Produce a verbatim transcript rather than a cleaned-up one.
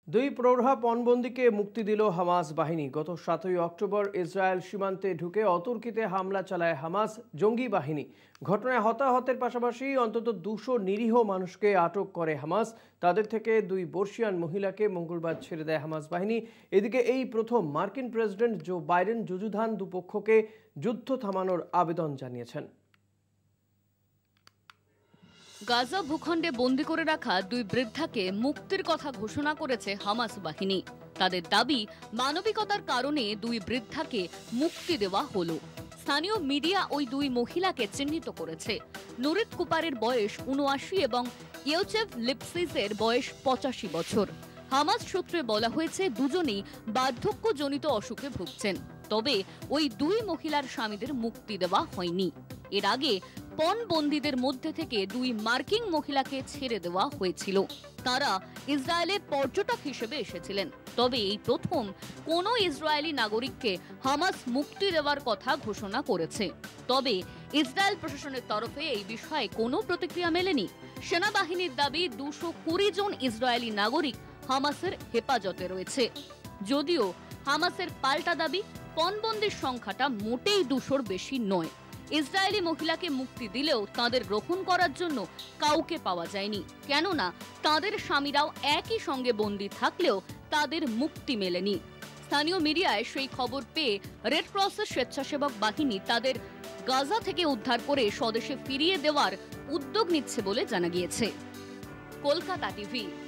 দুই প্রৌঢ়া পণবন্দীকে মুক্তি দিল হামাস বাহিনী। গত সাতই অক্টোবর ইসরায়েল সীমান্তে ঢুকে অতর্কিতে হামলা চালায় হামাস জঙ্গি বাহিনী। ঘটনায় হতাহতের পাশাপাশি অন্তত দুশো নিরীহ মানুষকে আটক করে হামাস। তাদের থেকে দুই বর্ষিয়ান মহিলাকে মঙ্গলবার ছেড়ে দেয় হামাস বাহিনী। এদিকে এই প্রথম মার্কিন প্রেসিডেন্ট জো বাইডেন যুযুধান দুপক্ষকে যুদ্ধ থামানোর আবেদন জানিয়েছেন। গাজা ভূখণ্ডে বন্দী করে রাখা দুই বৃদ্ধাকে মুক্তির কথা ঘোষণা করেছে হামাস বাহিনী। তাদের দাবি, মানবিকতার কারণে দুই বৃদ্ধাকে মুক্তি দেওয়া হলো। স্থানীয় মিডিয়া ওই দুই মহিলাকে চিহ্নিত করেছে। নুরিত কুপারের বয়স উনআশি এবং ইয়োচেভ লিপসিসের বয়স পঁচাশি বছর। হামাস সূত্রে বলা হয়েছে দুজনেই বার্ধক্যজনিত অসুখে ভুগছেন। তবে ওই দুই মহিলার স্বামীদের মুক্তি দেওয়া হয়নি। এর আগে পণবন্দীদের মধ্যে থেকে দুই মার্কিন মহিলাকে ছেড়ে দেওয়া হয়েছিল। তারা ইসরায়েলের পর্যটক হিসেবে এসেছিলেন। তবে এই প্রথম কোনো ইসরায়েলি নাগরিককে হামাস মুক্তি দেওয়ার কথা ঘোষণা করেছে। তবে ইসরায়েল প্রশাসনের তরফে এই বিষয়ে কোনো প্রতিক্রিয়া মেলেনি। সেনাবাহিনীর দাবি দুশো কুড়ি জন ইসরায়েলি নাগরিক হামাসের হেফাজতে রয়েছে। যদিও হামাসের পাল্টা দাবি, পণবন্দীর সংখ্যাটা মোটেই দুশোর বেশি নয়। ইসরায়েলি মহিলাকে মুক্তি দিলেও তাদের গ্রহণ করার জন্য কাউকে পাওয়া যায়নি, কেননা তাদের স্বামীরাও একই সঙ্গে বন্দী থাকলেও তাদের মুক্তি মেলেনি। স্থানীয় মিডিয়ায় সেই খবর পেয়ে রেড ক্রসের স্বেচ্ছাসেবক বাহিনী তাদের গাজা থেকে উদ্ধার করে স্বদেশে ফিরিয়ে দেওয়ার উদ্যোগ নিচ্ছে বলে জানা গিয়েছে। কলকাতা টিভি।